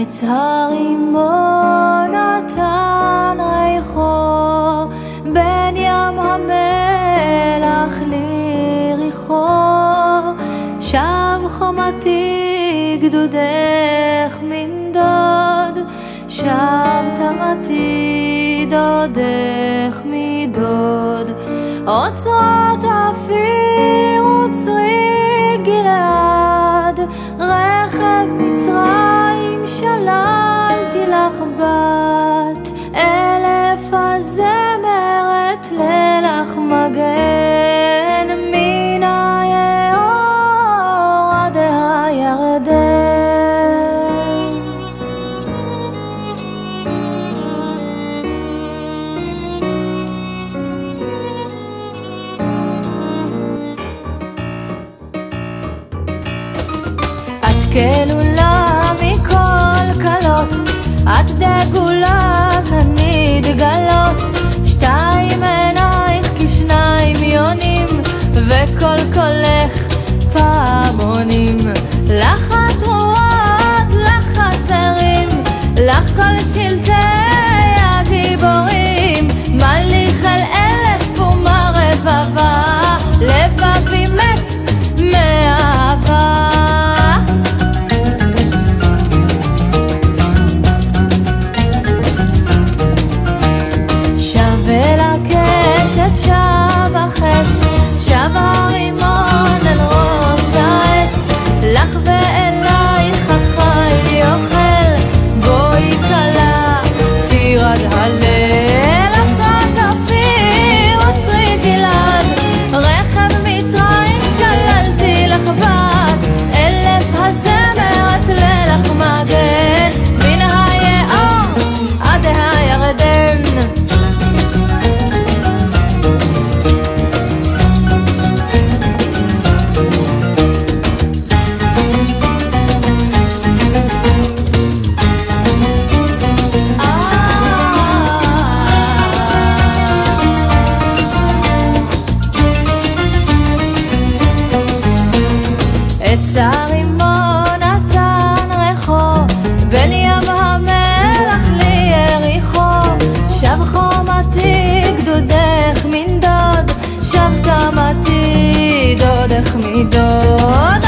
עץ הרימון נתן ריחו, בין ים המלח ליריחו. שב חומתי גדודך מן דוד, שב תמתי דודך מדוד. אוצרות אפיר וצרי גלעד, רכב מצרים שללתי לך בת. אלף הזמרת לילך מגן, מן היאור עד הירדן. כלולה מכל קלות, את דגולה כנית גלות. שתיים עינייך כשניים יונים, וכל קולך פעמונים. לך התרועות, לך חסרים, לך כל שלטי הגיבורים. מליך אל אלף ומה רבבה, לבבי מת מאהבה. שב החץ, שב הרימון אל ראש העץ. לך ואלייך החי יוכל, בואי קלה כי רד הליל. עצרת אפיר וצרי גלעד, רכב מצרים שללתי לך בת. אלף הזמרת לילך מגן, מן היאור עד הירדן. עץ הרימון נתן ריחו, בין ים המלח ליריחו. שב חומתי גדודך מן דוד, שב תמתי דודך מדוד.